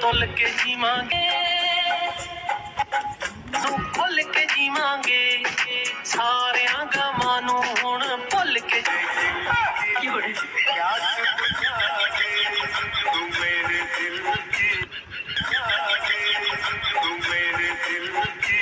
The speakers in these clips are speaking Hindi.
खुल के जीवांगे, खुल के जीवांगे, सारियां गमां नूं हुण भुल के। तू मेरे दिल की, तू मेरे दिल की।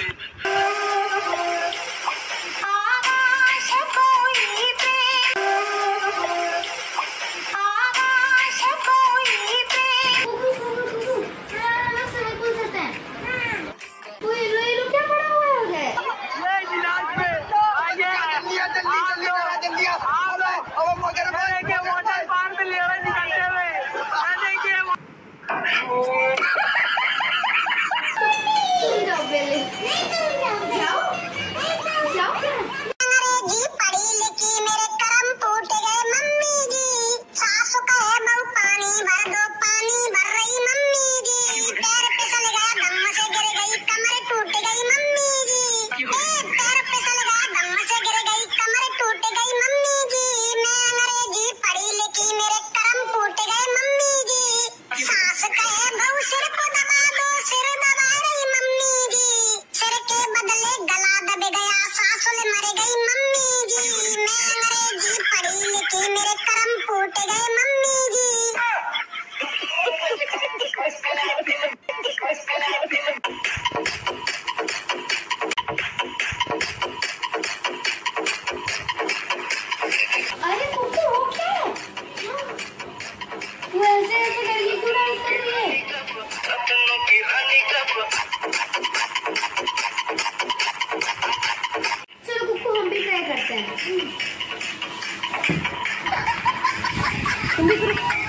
चलो कुक्कू हम भी ट्राई करते हैं।